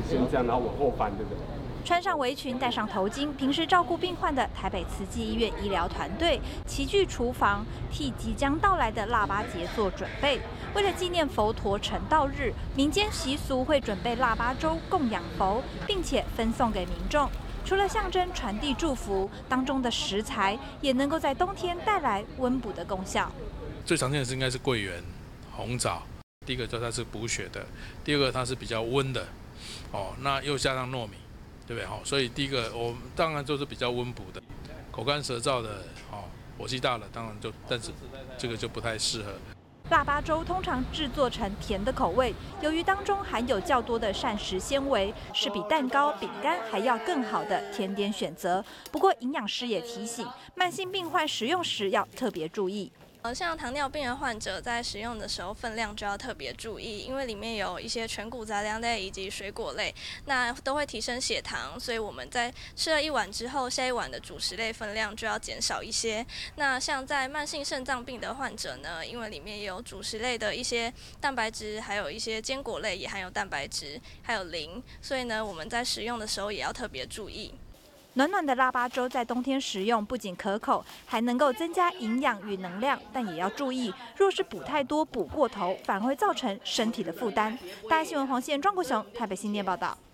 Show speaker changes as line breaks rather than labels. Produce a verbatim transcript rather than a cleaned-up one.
先这样，然后往后翻，对不对？
穿上围裙，戴上头巾，平时照顾病患的台北慈济医院医疗团队齐聚厨房，替即将到来的腊八节做准备。为了纪念佛陀成道日，民间习俗会准备腊八粥供养佛，并且分送给民众。除了象征传递祝福，当中的食材也能够在冬天带来温补的功效。
最常见的是应该是桂圆、红枣。第一个就它是补血的，第二个它是比较温的，哦，那又加上糯米。对不对？好，所以第一个我们当然就是比较温补的，口干舌燥的，哦，火气大了，当然就，但是这个就不太适合。
腊八粥通常制作成甜的口味，由于当中含有较多的膳食纤维，是比蛋糕、饼干还要更好的甜点选择。不过营养师也提醒，慢性病患食用时要特别注意。
呃，像糖尿病的患者在食用的时候分量就要特别注意，因为里面有一些全谷杂粮类以及水果类，那都会提升血糖，所以我们在吃了一碗之后，下一碗的主食类分量就要减少一些。那像在慢性肾脏病的患者呢，因为里面也有主食类的一些蛋白质，还有一些坚果类也含有蛋白质，还有磷，所以呢，我们在食用的时候也要特别注意。
暖暖的腊八粥在冬天食用，不仅可口，还能够增加营养与能量，但也要注意，若是补太多、补过头，反而会造成身体的负担。大爱新闻黄宪庄国雄台北新店报道。